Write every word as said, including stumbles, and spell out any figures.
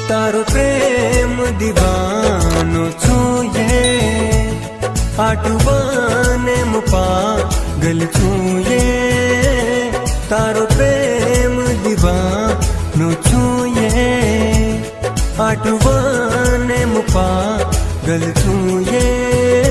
तारो प्रेम दीवानो छूए आटुबाने मुपा गल छूए तारो प्रेम दीवानो छूए आटुबाने मुपा गल छूए।